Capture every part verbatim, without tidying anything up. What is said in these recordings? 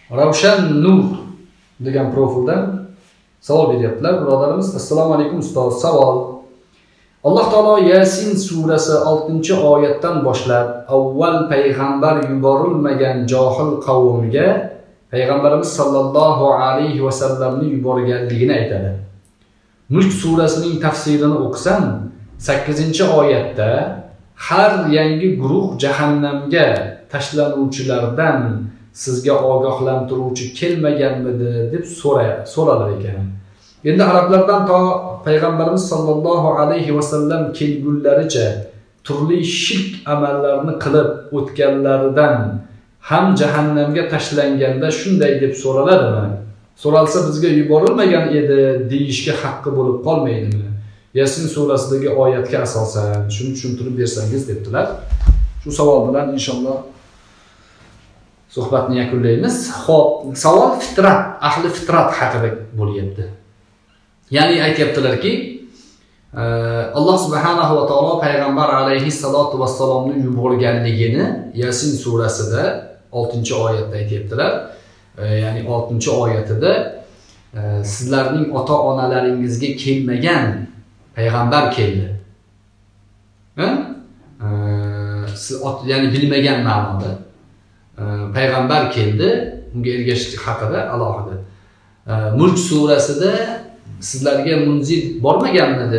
Ravshan Nur degan profildan savol beryaptilar birodarimiz. Assalomu alaykum ustoz. Savol. Alloh taolo Yasin surasi oltinchi oyatdan boshlab avval payg'ambar yuborilmagan johil qavmiga payg'ambarimiz sallallohu alayhi va sallamni yuborganligini aytadi. Mulk surasining tafsirini o'qisam, sakkizinchi oyatda har yangi guruh jahannamga tashlanuvchilardan sizga ogohlantiruvchi kelmaganmidi deb so'ralar ekan. Endi arablardan to payg'ambarimiz sallallohu alayhi va sallam kelgunlaricha turli shirk amallarni qilib o'tganlaridan ham jahannamga tashlanganda shunday deb so'raladimi? So'ralsa bizga yuborilmagan edi deyishga haqqi bo'lib qolmaydimi? Yasin surasidagi oyatga asosan shuni tushuntirib bersangiz debdilar. Shu savol bilan inshaalloh suhbatni yakunlaymiz. Xo'p, savol fitrat, ahli fitrat haqida bo'lyapti. Ya'ni aytayaptilarki, Alloh subhanahu va taolo payg'ambar alayhi salatu vassalomni yuborganligini Yasin surasida oltinchi oyatda aytayaptilar. Ya'ni oltinchi oyatida sizlarning ota-onalaringizga kelmagan payg'ambar keldi. Ha? Siz ya'ni bilmagan ma'noda payg'ambar keldi, unga ergashish haqida alohida. Mulk surasida sizlarga munzir bormaganmidi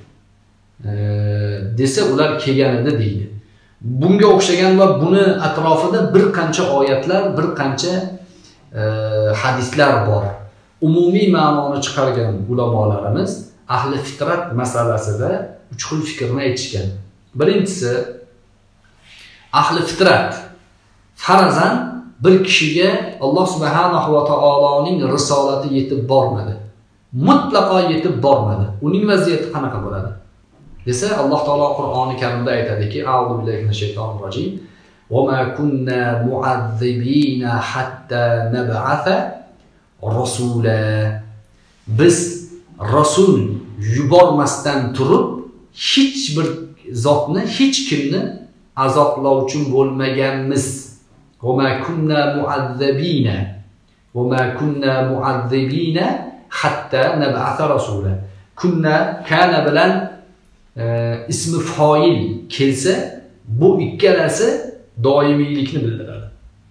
desa ular kelgan edi deydi. Bunga o'xshagan va buni atrofida bir qancha oyatlar, bir qancha hadislar bor. Umumiy ma'noni chiqargan ulamolarimiz ahli fitrat masalasida uch xil fikrni aytishgan. Birinchisi, ahli fitrat farazan bir kishiga Alloh subhanahu va taoloning risolati yetib bormadi. Mutlaqo yetib bormadi. Uning vaziyati qanaqa bo'ladi? Desa, Alloh taolo Qur'oni Karimda aytadiki, A'udhu billahi minash shaytonir rojim. Va ma kunna mu'azzibina hatta nab'atha rasula. Biz rasul yubormasdan turib hech bir zotni, hech kimni azoblovchi bo'lmaganmiz. Va ma kunna mu'azzibina. Va ma kunna mu'azzibina hatta nab'atha rasula. Kunna kana bilan e, ismi foil kelsa, bu ikkalasi doimiylikni bildiradi.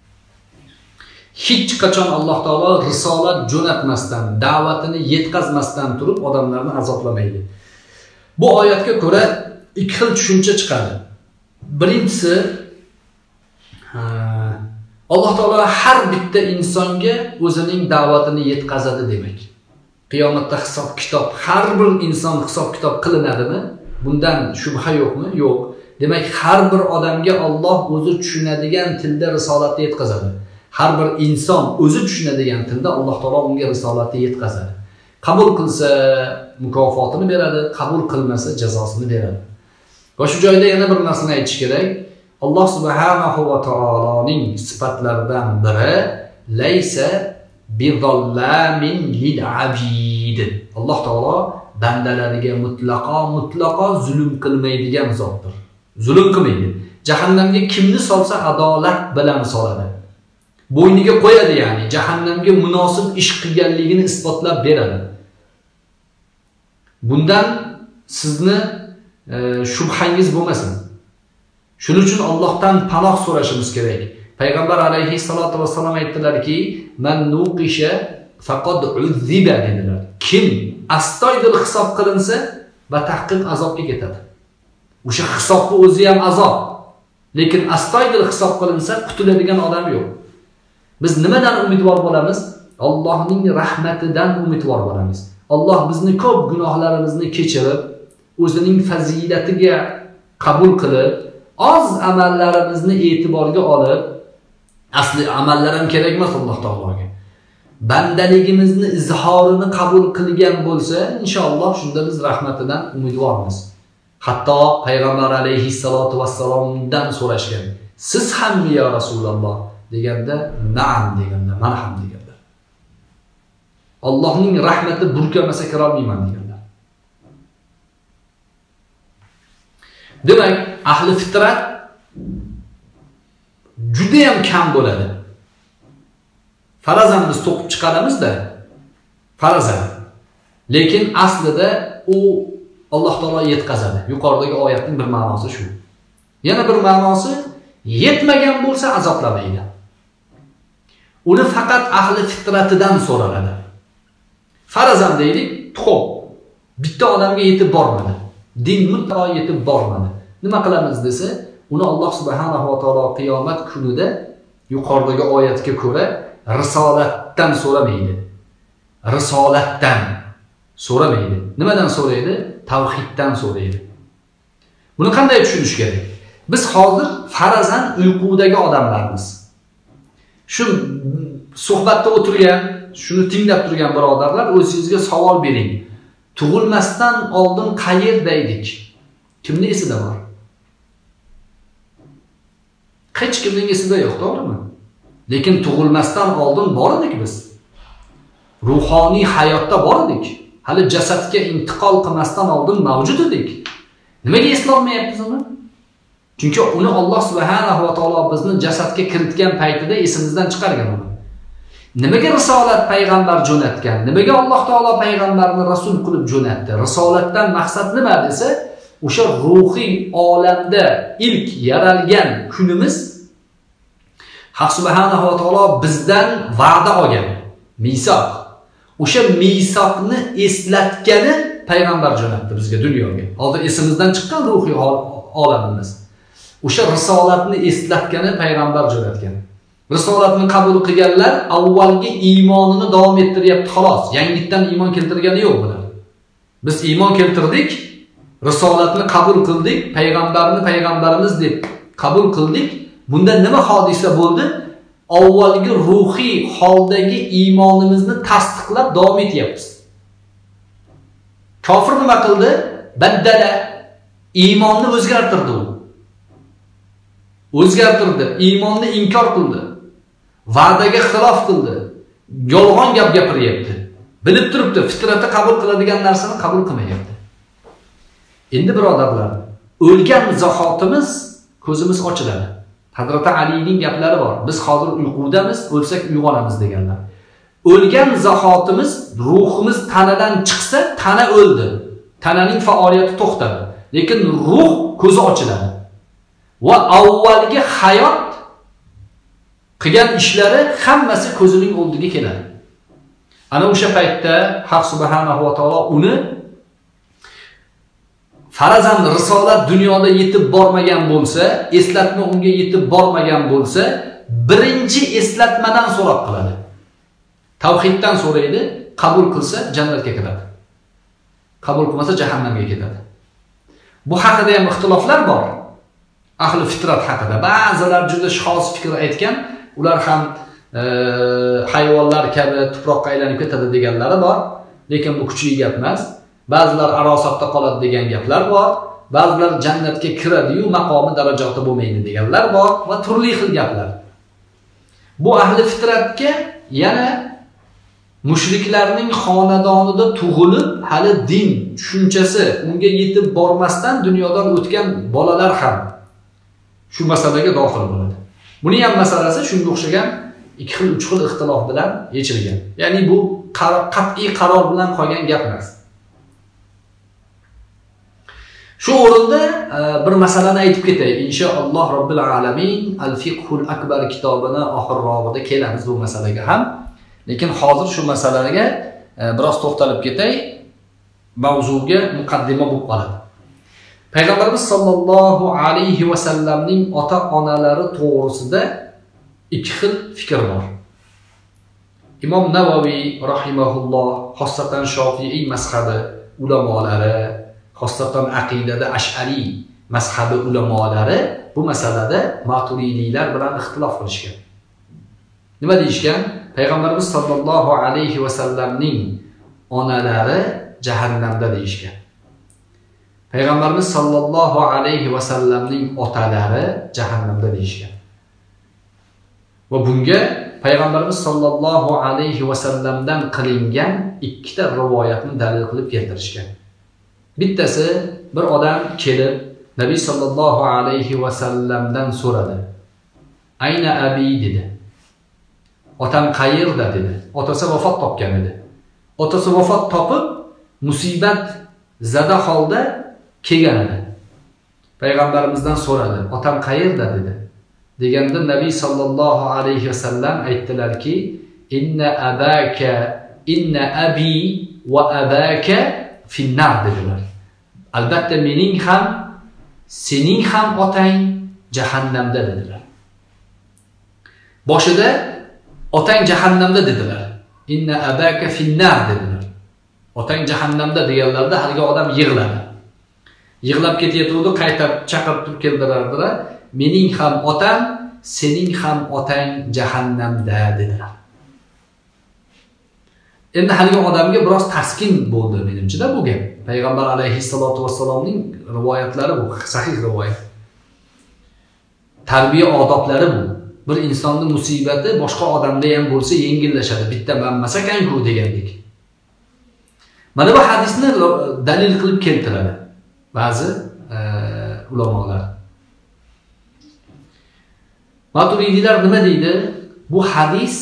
Hech qachon Alloh taolo risolat jo'natmasdan, da'vatini yetkazmasdan turib odamlarni azoblamaydi. Bu oyatga ko'ra ikki xil tushuncha chiqadi. Birinchisi, Alloh taolo har bitta insonga o'zining da'vatini yetkazadi demak. Qiyomatda hisob kitob, har bir inson hisob kitob qilinadimi? Bundan shubha yo'qmi? Yo'q. Demak, har bir odamga Alloh o'zi tushunadigan tilda risolatni yetkazadi. Har bir inson o'zi tushunadigan tilda Alloh taolo unga risolatni yetkazadi. Qabul qilsa mukofotini beradi, qabul qilmasa jazosini beradi. Va shu joyda yana bir narsani aytish kerak. Alloh subhanahu va taoloning sifatlaridan biri laysa bizallamin lil abid. Alloh taolo bandalariga mutlaqo mutlaqo zulm qilmaydigan zotdir. Zulm qilmaydi. Jahannamga kimni solsa adolat bilan soladi. Bo'yniga qo'yadi, ya'ni jahannamga munosib ish qilganligini isbotlab beradi. Bundan sizni e, shubhangiz bo'lmasin. Shuning uchun Allohdan panoh so'rashimiz kerak. Payg'ambar alayhi salatu vasallam aytdilarki, "Man nuqisha faqad uzziba" dedilar. Kim astoydil hisob qilinsa, batahqiq azobga ketadi. O'sha hisobni o'zi ham azob. Lekin astoydil hisob qilinsa, qutuladigan odam yo'q. Biz nimadan umidvor bo'lamiz? Allohning rahmatidan umidvor bo'lamiz. Alloh bizni ko'p gunohlarimizni kechirib, o'zining fazilatiga qabul qilib, oz amallarimizni e'tiborga olib, asli amallar ham kerak emas Alloh taologa. Bandaligimizni izhorini qabul qilgan bo'lsa, inshaalloh shunda biz rahmatidan umidvormiz. Hatto payg'ambar alayhi salatu vassalomdan so'rashgan. Siz hammi ya Rasululloh deganda, na'am deganda, men ham deganlar. Allohning rahmati burkamasa kira olmayman deganlar. Demak, ahli fitrat juda ham kam bo'ladi. Farazan biz to'qib chiqaramizda. Farazan. Lekin aslida u Alloh taolo yetkazadi. Yuqoridagi oyatning bir ma'nosi shu. Yana bir ma'nosi yetmagan bo'lsa azoblamaydi. Uni faqat ahli fitratidan so'raladi. Farazan deylik, to'q. Bitta odamga yetib bormadi. Din mutlaqo yetib bormadi. Nima qilamiz desa, uni Alloh subhanahu va taolo qiyomat kunida yuqoridagi oyatga ko'ra risolatdan so'ramaydi. Risolatdan so'ramaydi. Nimadan so'raydi? Tavhiddan so'raydi. Buni qanday tushunish kerak? Biz hozir farazan uyqudagi odamlarmiz. Shu suhbatda o'tirgan, shuni tinglab turgan birodarlar, o'zingizga savol bering. Tug'ilmasdan oldin qayerda edik? Kimning esida bor? Hech kimning esida yo'q, to'g'rimi? Lekin tug'ilmasdan oldin bor edik biz. Ruhoniy hayotda bor edik. Hali jasadga intiqol qilmasdan oldin mavjud edik. Nimaga eslolmayapmiz uni? Chunki uni Alloh subhanahu va taolo bizni jasadga kiritgan paytida esimizdan chiqargan uni. Nimaga risolat payg'ambar jo'natgan? Nimaga Alloh taolo payg'ambarni rasul qilib jo'natdi? Risolatdan maqsad nima desa, o'sha ruhiy olamda ilk yaralgan kunimiz Haq subhanahu va taolo bizdan va'da olgan, misoq. O'sha misoqni eslatgani payg'ambar jo'natdi bizga dunyoga. Hozir esimizdan chiqqan ruhiy olamimiz. O'sha risolatni eslatgani payg'ambar jo'natgan. Risolatni qabul qilganlar avvalgi iymonini davom ettiryapti xolos. Yangitdan iymon keltirgani yo'q bular. Biz iymon keltirdik, risolatni qabul qildik, payg'ambarni payg'ambarimiz deb qabul qildik. Bunda nima hodisa bo'ldi? Avvalgi ruhiy holdagi iymonimizni tasdiqlab davom etyapmiz. Kofir nima qildi? Baddala, iymonni o'zgartirdi u. O'zgartirdi, iymonni inkor qildi. Va'daga xilof qildi. Yolg'on gap gapiryapti. Bilib turibdi, fitrati qabul qiladigan narsani qabul qilmayapti. Endi birodarlar, o'lgan zahotimiz ko'zimiz ochiladi. Hazrat Alining gaplari bor. Biz hozir uyqudamiz, o'lsak uyg'onamiz deganlar. O'lgan zahotimiz, ruhimiz tanadan chiqsa, tana o'ldi. Tananing faoliyati to'xtadi. Lekin ruh ko'zi ochiladi. Va avvalgi hayot qilgan ishlari hammasi ko'zining oldiga keladi. Ana o'sha paytda Haq subhanahu va taolo uni farazan risolat dunyoda yetib bormagan bo'lsa, eslatma unga yetib bormagan bo'lsa, birinchi eslatmadan so'rab qiladi. Tavhiddan so'raydi, qabul qilsa jannatga kiradi. Qabul qilmasa jahannamga ketadi. Bu haqida ham ixtiloflar bor. Ahli fitrat haqida ba'zilar juda xos fikr aytgan, ular ham e, hayvonlar kabi tuproqqa aylanib ketadi deganlari bor, lekin bu kuchli gap emas. Ba'zilar arosatda qoladi degan gaplar bor, ba'zilar jannatga kiradi-yu maqomi darajati bo'lmaydi deganlar bor va turli xil gaplar. Bu ahli fitratga yana mushriklarning xonadonida tug'ilib, hali din tushunchasi unga yetib bormasdan dunyodan o'tgan bolalar ham shu masalaga dohil bo'ladi. Buning ham masalasi shunga o'xshagan ikki xil, uch xil ixtilof bilan yechilgan. Ya'ni bu qat'iy qaror bilan qolgan gap emas. Shu o'rinda bir masalani aytib ketay. Inshaalloh Robbil alamin Al-Fiqhul Akbar kitobini oxirrog'ida kelamiz bu masalaga ham. Lekin hozir shu masalaga biroz to'xtalib ketay. Mavzuga muqaddima bo'lib qoladi. Payg'ambarimiz sollallohu alayhi va sallamning ota-onalari to'g'risida ikki xil fikr bor. Imom Navaviy rahimahulloh, xossatan Shofiiy mazhabi ulamolari, xossatan aqidada Ash'ari mazhabi ulamolari bu masalada Maturidiylar bilan ixtilof qilishgan. Nima deyishgan? Payg'ambarimiz sollallohu alayhi va sallamning onalari jahannamda deyishgan. Payg'ambarimiz sollallohu alayhi va sallamning otalari jahannamda deyishgan. Va bunga Payg'ambarimiz sollallohu alayhi va sallamdan qilingan ikkita rivoyatni dalil qilib keltirishgan. Bittasi, bir odam kelib Nabiy sollallohu alayhi va sallamdan so'radi. Ayna abi dedi. Otam qayerda dedi. Otasi vafot topgan edi. Otasi vafot topib, musibat zada holda kelgan edi. Payg'ambarimizdan so'radi, otam qayerda dedi. Deganda Nabiy sallallohu alayhi vasallam aytdilarki, inna abaka inna abi va abaka finnar dedilar. Albatta mening ham, sening ham otang jahannamda dedilar. Boshida otang jahannamda dedilar. Inna abaka finnar dedilar. Otang jahannamda deganlarda haligi odam yig'ladi. Yig'lab ketayotgandi, qayta chaqirib keldilardilar. Mening ham otam, sening ham otang jahannamda dedilar. Endi haligi odamga biroz taskin bo'ldi menimcha-da bu gap. Payg'ambar alayhissalotu vassalomning rivoyatlari bu, sahih rivoyat. Tarbiya odoblari bu. Bir insonning musibati boshqa odamda ham bo'lsa yengillashadi. Bitta manmas ekan-ku degandik. Mana bu hadisni dalil qilib keltiradi ba'zi e, ulamolar. Maturidiylar nima deydi? Bu hadis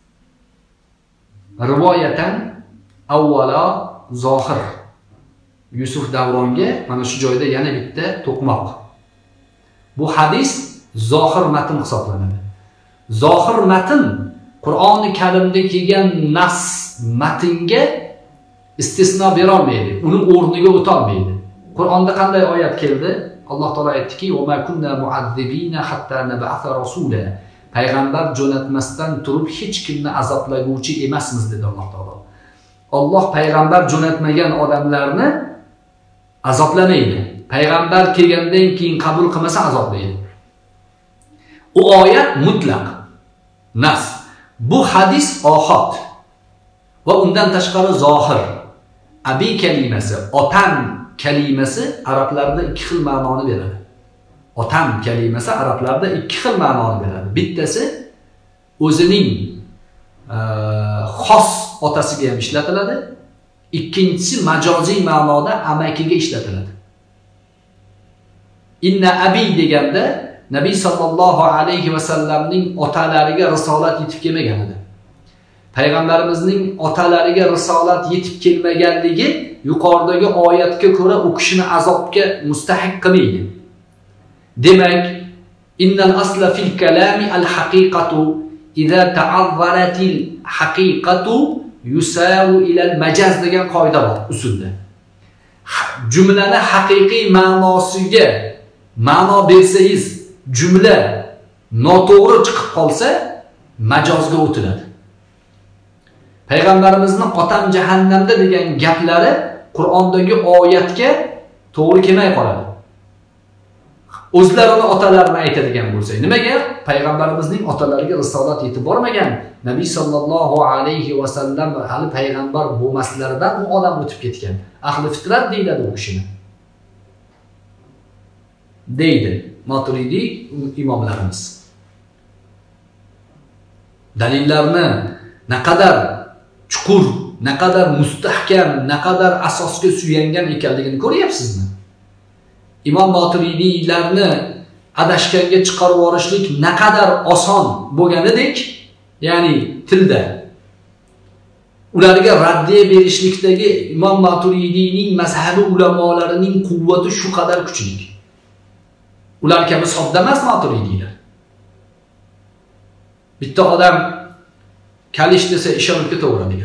rivoyatan avvalo zohir. Yusuf Davronga mana shu joyda yana bitta to'qmoq. Bu hadis zohir matn hisoblanadi. Zohir matn Qur'oni Karimda kelgan nas matnga istisno bera olmaydi. Uni o'rniga o'ta olmaydi. Qur'onda qanday oyat keldi? Alloh taolo aytdiki: "Va ma kunna mu'azzibina hatta nab'atha rasula." Payg'ambar jo'natmasdan turib hech kimni azoblaguvchi emasmiz dedi Alloh taolo. Alloh payg'ambar jo'natmagan odamlarni azoblamaydi. Payg'ambar kelgandan keyin qabul qilmasa azoblaydi. U oyat mutlaq. Nas. Bu hadis ohod. Va undan tashqari zohir. Abi kalimasi, otam kalimasi arablarda ikki xil ma'noni beradi. Otam kalimasi arablarda ikki xil ma'noni beradi. Bittasi o'zining xos otasiga ham ishlatiladi. Ikkinchisi majoziy ma'noda amakiga ishlatiladi. Inna abi deganda Nabiy sallallohu alayhi vasallamning otalariga risolat yetib kelmagan edi. Payg'ambarimizning otalariga risolat yetib kelmaganligi yuqoridagi oyatga ko'ra u kishini azobga mustahiq qilmaydi. Demak, innal asla fil kalami al haqiqatu idza ta'azzaratil haqiqatu yusaru ila al majaz degan qoida bor usulda. Jumlani haqiqiy ma'nosiga ma'no bersangiz, jumla noto'g'ri chiqib qolsa, majozga o'tiladi. Payg'ambarimizning otam jahannamda degan gaplari Qur'ondagi oyatga to'g'ri kelmay qoladi. O'zlarini otalarini aytadigan bo'lsa, nimaga? Payg'ambarimizning otalariga risolat yetib bormagan. Nabiy sallallohu alayhi va sallam hali payg'ambar bo'lmaslaridan u odam o'tib ketgan. Ahli fitrat deyiladi u kishini. Deydi Maturidiy imomlarimiz. Dalillarni naqadar chuqur, naqadar mustahkam, naqadar asosga suyangan ekanligini ko'ryapsizmi? Imom Maturidiylarni adashganga chiqarib yuborishlik naqadar oson bo'lganidek, ya'ni tilda ularga raddiya berishlikdagi Imom Maturidiyning mazhabi ulamolarining quvvati shu qadar kuchli. Ular kabi sodda emas Maturidiylar. Bitta odam kalish desa ishonib ketaveradi.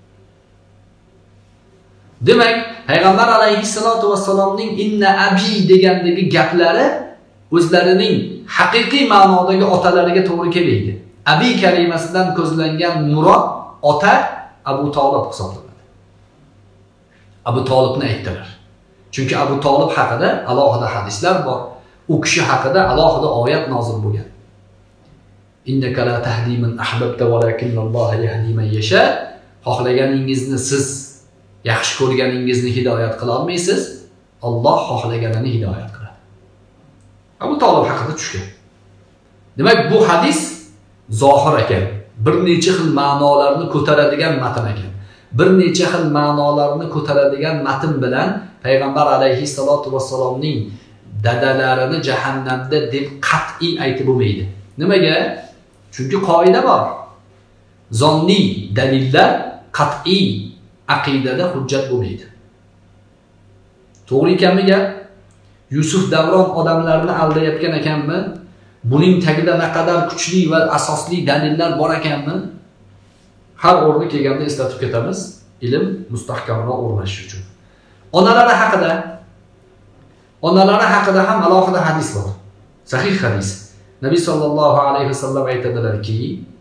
Demak, Payg'ambar alayhissalotu vassalomning inna abi degandagi gaplari o'zlarining haqiqiy ma'nodagi otalariga to'g'ri kelmaydi. Abi kalimasidan ko'zlangan murod ota Abu Talib hisoblanadi. Abu Talibni aytdilar. Chunki Abu Talib haqida alohida hadislar bor. U kishi haqida alohida oyat nozil bo'lgan. Innaka la tahdi man ahbabta walakinalloh yahdi man yasha. Xohlaganingizni siz yaxshi ko'rganingizni hidoyat qila olmaysiz, Alloh xohlaganini hidoyat qiladi. Abu Talib haqida tushgan. Demak, bu hadis zohir ekan. Bir necha xil ma'nolarni ko'taradigan matn ekan. Bir necha xil ma'nolarni ko'taradigan matn bilan Payg'ambar alayhissalotu vassalomning dadalarini jahannamda deb qat'iy aytib bo'lmaydi. Nimaga? Chunki qoida bor. Zonni dalillar qat'iy aqidada hujjat bo'lmaydi. To'g'ri ekanmi gap? Yusuf Davron odamlarni aldayotgan ekanmi? Buning tagida naqadar kuchli va asosli dalillar bor ekanmi? Har o'rni kelganda eslatib ketamiz, ilm mustahkamroq o'rnash uchun. Onalari haqida onalari haqida ham alohida hadis bor. Sahih hadis. Nabiy sallallohu alayhi vasallam aytadilarki,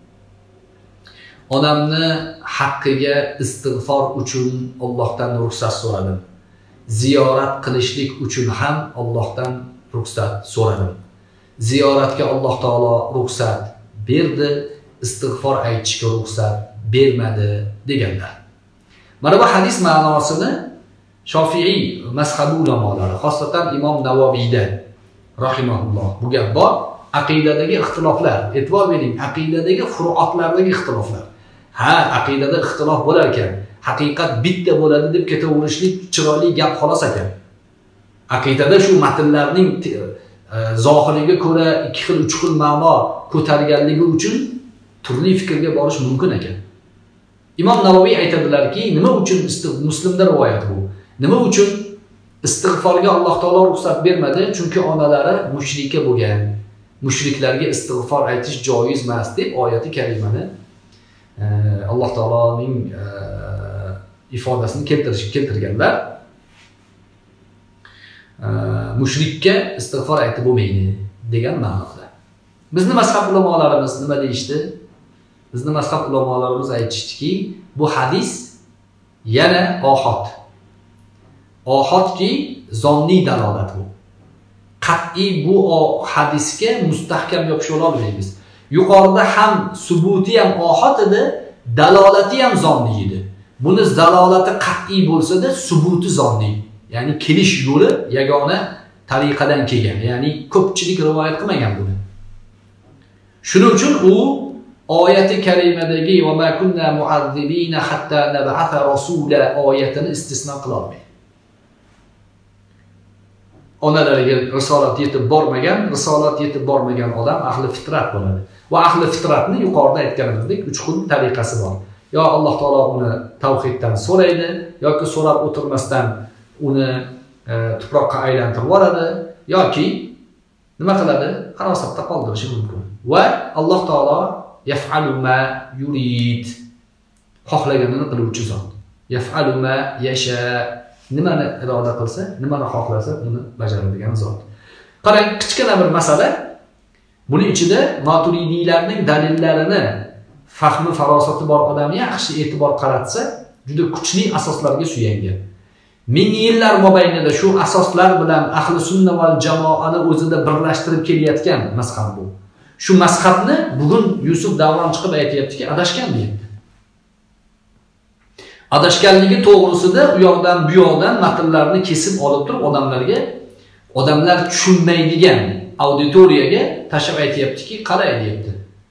onamni haqqiga istig'for uchun Allohdan ruxsat so'radim. Ziyorat qilishlik uchun ham Allohdan ruxsat so'radim. Ziyoratga Alloh taolo ruxsat berdi, istig'for aytishga ruxsat bermadi deganlar. Mana bu hadis ma'nosini Shofiiy mazhabi ulamolari, xosatan Imom Navaviyda rahimahulloh bu gap bor. Aqidadagi ixtiloflar, e'tibor bering, aqidadagi furuatlardagi ixtiloflar. Ha, aqidada ixtilof bo'lar ekan, haqiqat bitta bo'ladi deb ketaverishlik chiroyli gap xolos ekan. Aqidada shu matnlarning zohiriga ko'ra ikki xil, uch xil ma'no ko'targanligi uchun turli fikrga borish mumkin ekan. Imom Navoiy aytadilarki, nima uchun Muslimda rivoyat bu? Nima uchun istig'forga Alloh taolo ruxsat bermadi? Chunki onalari mushrika bo'lgan. Mushriklarga istig'for aytish joiz emas deb oyati karimani Alloh taoloning ifodasini keltirish keltirganlar. Mushrikka istig'for aytib bo'lmaydi degan ma'noda. Bizning mazhab ulamolarimiz nima deyishdi? Bizning mazhab ulamolarimiz aytishdiki, bu hadis yana ohod. Ohodki zonni dalolat bu. Qat'iy bu hadisga mustahkam yopisha olmaymiz. Yuqorida ham subuti ham ohod edi, dalolati ham zonni edi. Buni dalolati qat'iy bo'lsa-da, subuti zonni. Ya'ni kelish yo'li yagona tariqadan kelgan. Ya'ni ko'pchilik rivoyat qilmagan buni. Shuning uchun u oyati karimadagi va ma kunna mu'azzibina hatta nab'atha rasula oyatini istisno qila olmaydi. Onalariga risolat yetib bormagan, risolat yetib bormagan odam ahli fitrat bo'ladi. Va ahli fitratni yuqorida aytganimizdek uch xil tariqasi bor. Yo Alloh taolo uni tavhiddan so'raydi, yoki so'rab o'tirmasdan uni e, tuproqqa aylantirib yuboradi, yoki nima qiladi? Qarosatda qoldirishi mumkin. Va Alloh taolo yaf'alu ma yurid. Xohlaganini qiluvchi zot. Yaf'alu ma yasha. Nimani iroda qilsa, nimani xohlasa, uni bajaradigan zot. Qarang, kichkina bir masala. Buning ichida Maturidiylarning dalillarini fahmi farosati bor odam yaxshi e'tibor qaratsa, juda kuchli asoslarga suyangan. Ming yillar mobaynida shu asoslar bilan ahli sunna va jamoani o'zida birlashtirib kelayotgan mazhab bu. Shu mazhabni bugun Yusuf Davron chiqib aytayaptiki, adashgan deyapti. Adashganligi to'g'risida u yoqdan bu yoqdan matnlarni kesib olib turib odamlarga, odamlar tushunmaydigan auditoriyaga tashlab aytayaptiki, qarang deyapti.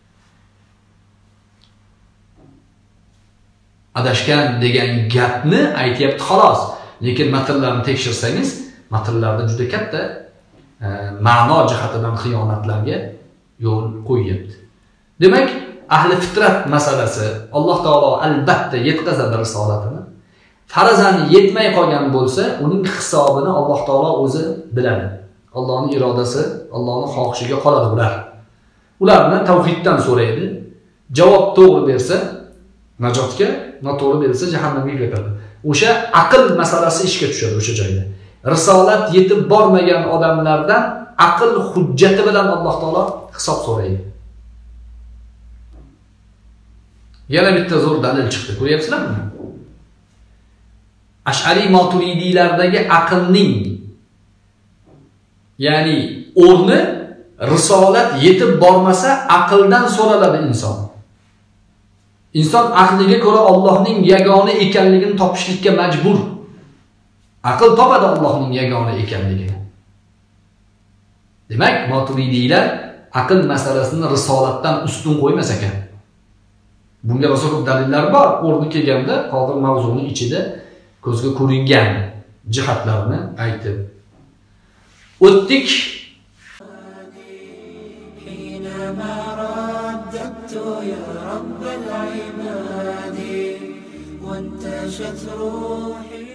Adashgan degan gapni aytayapti xolos. Lekin matnlarni tekshirsangiz, matnlarda juda katta e, ma'no jihatidan xiyonatlarga yo'l qo'yyapti. Demak, ahli fitrat masalasi Alloh taolo albatta yetkazadi risolatini. Farazan yetmay qolgan bo'lsa, uning hisobini Alloh taolo o'zi biladi. Allohning irodasi, Allohning xohishiga qoladi ular. Ularni tavhiddan so'raydi. Javob to'g'ri bersa najotga, noto'g'ri bersa jahannamga ketadi. O'sha aql masalasi ishga tushadi o'sha joyda. Risolat yetib bormagan odamlardan aql hujjati bilan Alloh taolo hisob so'raydi. Yana bitta zo'r dalil chiqdi. Ko'ryapsizlarmi? Ash'ari Maturidiylardagi aqlning, ya'ni o'rni risolat yetib bormasa aqldan so'raladi inson. Inson aqliga ko'ra Allohning yagona ekanligini topishlikka majbur. Aql topadi Allohning yagona ekanligini. Demak, Maturidiylar aql masalasini risolatdan ustun qo'ymas ekan. Bunga rosa ko'p dalillar bor. O'rni kelganda hozir mavzuning ichida ko'zga ko'ringan jihatlarni aytib o'tdik. لبيت يا رب العباد وانتشت روحي